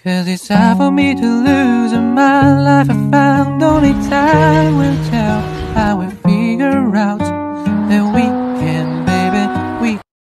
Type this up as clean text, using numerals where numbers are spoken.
'Cause it's time for me to lose, and my life I